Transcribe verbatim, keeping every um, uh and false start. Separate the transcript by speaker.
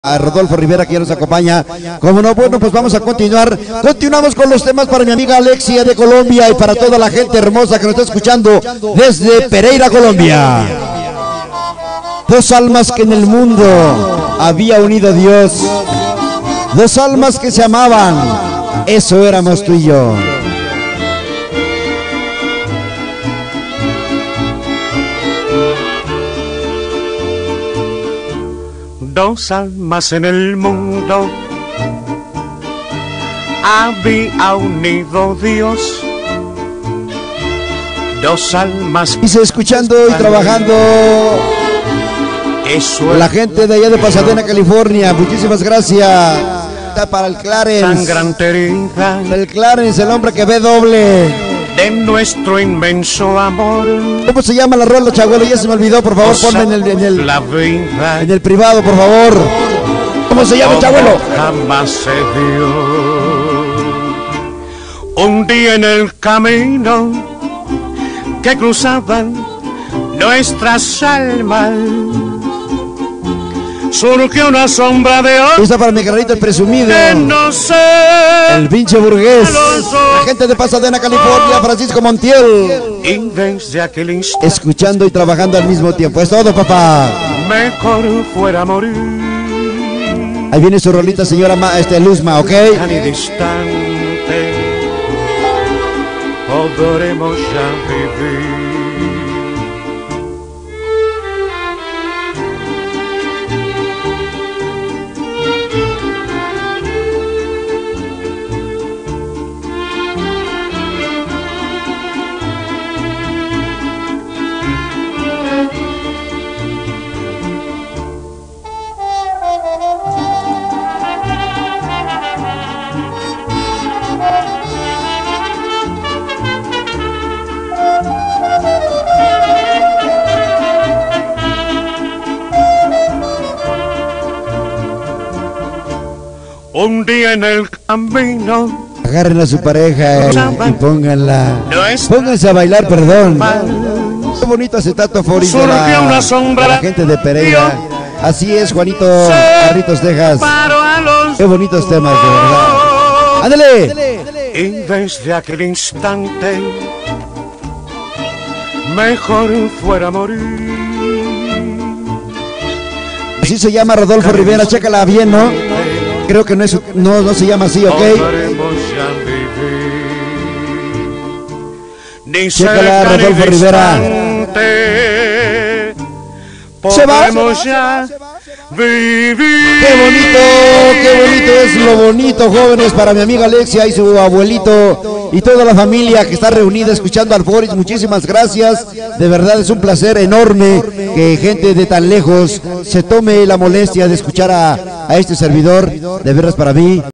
Speaker 1: A Rodolfo Rivera, que ya nos acompaña. Como no, bueno, pues vamos a continuar. Continuamos con los temas para mi amiga Alexia de Colombia y para toda la gente hermosa que nos está escuchando desde Pereira, Colombia. Dos almas que en el mundo había unido Dios, dos almas que se amaban, eso éramos tú y yo.
Speaker 2: Dos almas en el mundo había unido Dios. Dos almas.
Speaker 1: Y se escuchando y trabajando
Speaker 2: Eso
Speaker 1: la gente de allá de Pasadena, California. Muchísimas gracias. Está para el Clarence.
Speaker 2: sangrante herida
Speaker 1: El Clarence, el hombre que ve doble.
Speaker 2: de nuestro inmenso amor.
Speaker 1: ¿Cómo se llama la rola, Chabuelo? Ya se me olvidó, por favor, ponme en el, en el,
Speaker 2: La vida
Speaker 1: en el privado, por favor. ¿Cómo se llama, Chabuelo?
Speaker 2: jamás se dio. Un día en el camino que cruzaban nuestras almas, surgió una sombra de oro.
Speaker 1: Está para mi carrito el presumido,
Speaker 2: Que no sé.
Speaker 1: el pinche burgués, la gente de Pasadena, California, Francisco Montiel.
Speaker 2: Y desde aquel instante
Speaker 1: Escuchando y trabajando al mismo tiempo. Es todo, papá.
Speaker 2: mejor fuera morir.
Speaker 1: Ahí viene su rolita, señora Ma, este, Luzma, ¿ok?
Speaker 2: Tan distante podremos ya vivir. Un día en el camino
Speaker 1: Agarren a su pareja eh, y pónganla. Pónganse a bailar, perdón. Qué bonito acetato Foris de la, de la gente de Pereira. Así es, Juanito Carritos, Texas. Qué bonitos temas, de verdad. ¡Ándale!
Speaker 2: y desde aquel instante mejor fuera morir.
Speaker 1: Así se llama Rodolfo Rivera, chécala bien, ¿no? Creo que no, es, no, no se llama así, ¿ok?
Speaker 2: Podremos ya vivir. Ni
Speaker 1: Chécala,
Speaker 2: cerca ni
Speaker 1: Rodolfo Rivera.
Speaker 2: distante,
Speaker 1: ¿Se va?
Speaker 2: podremos ya vivir.
Speaker 1: ¡Qué bonito! ¡Qué bonito es lo bonito, jóvenes! Para mi amiga Alexia y su abuelito y toda la familia que está reunida escuchando al Foris. Muchísimas gracias. De verdad es un placer enorme que gente de tan lejos se tome la molestia de escuchar a, a este servidor. De veras para mí.